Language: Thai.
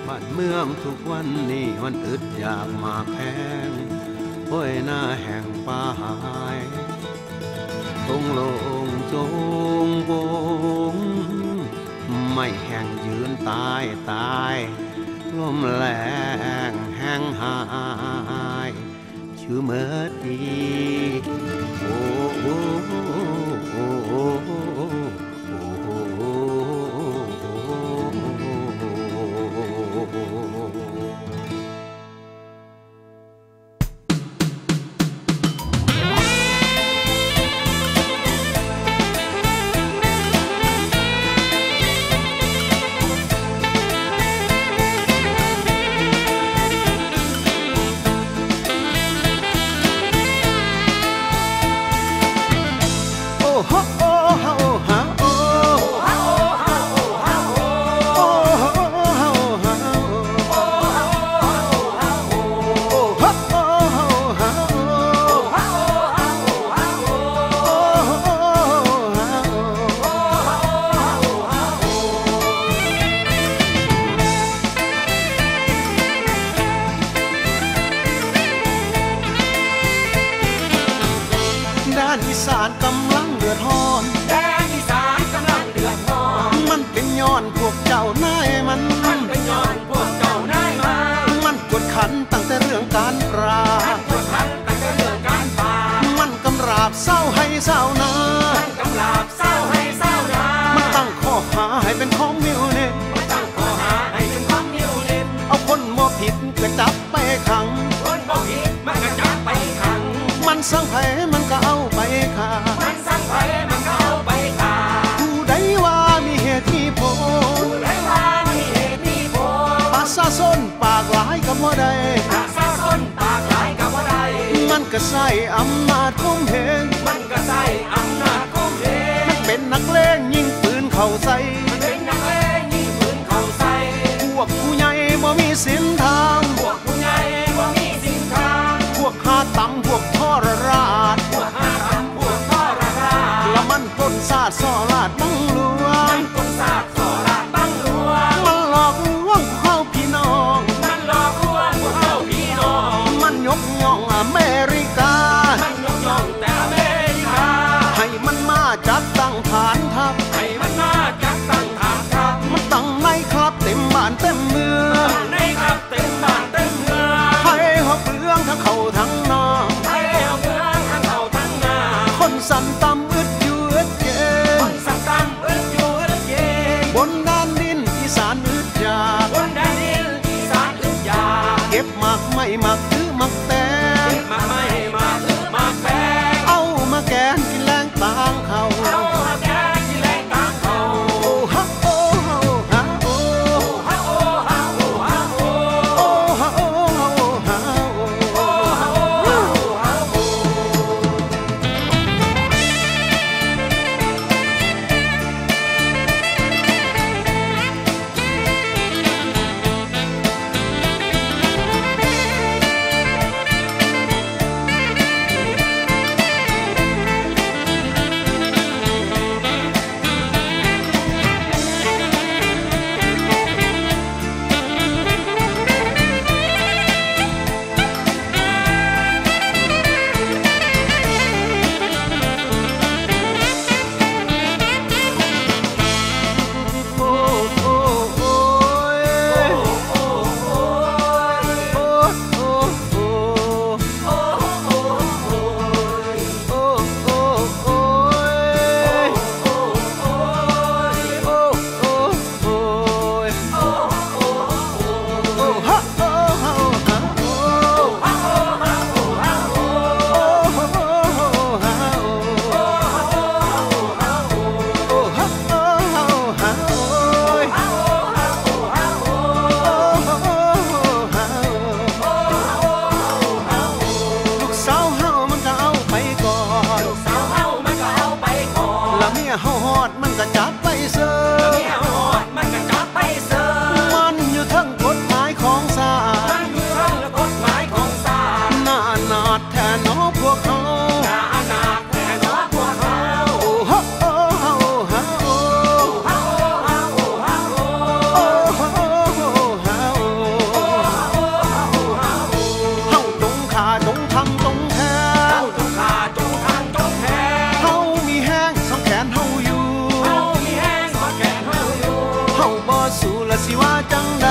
บ้านเมืองทุกวันนี้มันอึดอยากมาแพงโอ้ยหน้าแห่งป่าหายทงโลงโจงโบงไม่แห่งยืนตายตายลมแรงแห่งหายชื่อเมื่อดีโอ้โอ้โอ้โอ้อีสานกำลังเดือดร้อนแดนอีสานกำลังเดือดร้อนมันเป็นย้อนพวกเจ้านายมันเป็นย้อนพวกเจ้านายมันกดขันตั้งแต่เรื่องการปราบกดขันตั้งแต่เรื่องการปราบมันกำราบเศร้าให้เศร้านามันกำราบเศร้าให้เศร้านามันตั้งข้อหาให้เป็นของมิวเน็ตตั้งข้อหาให้เป็นของมิวเน็ตเอาคนบ่ผิดก็จับไปขังคนบ่ผิดมันก็จับไปขังมันสั่งไผมันก็เอาไปฆ่ามันสั่งไผมันก็เอาไปฆ่าผู้ใดว่ามีเหตุมีผลผู้ใดว่ามีเหตุมีผลประชาชนปากหลายกับบ่ได้ประชาชนปากหลายกับบ่ได้มันก็ใส่อำนาจข่มเหงมันก็ใส่อำนาจข่มเหงมันเป็นนักเลงยิงปืนเข้าใส่มันเป็นนักเลงยิงปืนเข้าใส่พวกผู้ใหญ่บ่มีศีลธรรมพวกผู้ใหญ่บ่มีศีลธรรมพวกหาต่ำพวกทรราชพวกหาต่ำพวกทรราชละมันปล้นศาสตร์ซ่อลาดบังหลวงมันปล้นศาสตร์ซ่อลาดบังหลวงมันหลอกลวงพวกเฮาพี่น้องมันหลอกลวงพวกเฮาพี่น้องมันยกย่องอเมริกามันยกย่องแต่อเมริกาให้มันมาจัดตั้งฐานทัพให้มันมาจัดตั้งฐานทัพมันตั้งในครับเต็มบ้านเต็มเมืองตั้งในครับเต็มบ้านเต็มเมืองให้หอบเรื่องทั้งเขาทั้งนอกให้หอบเรื่องทั้งเขาทั้งนาคนสั่นต่ำอึดอยู่อึดเย็นคนสั่นต่ำอึดอยู่อึดเย็นบนด้านดินอีสานอึดยากบนด้านดินอีสานอึดยากเก็บหมากไม่หมากถือหมากแตงเก็บหมากไม่หมากถือหมากแตงเอามาแกนกินแรงต่างเขาเอามาแกนกินแรงต่างเขาโอ้ฮะโอ้ฮะโอ้ฮะโอ้ฮะโอ้ฮะโอ้ฮะโอ้ฮะโอ้ฮะโอ้ฮะโอ้สิว่าจังใด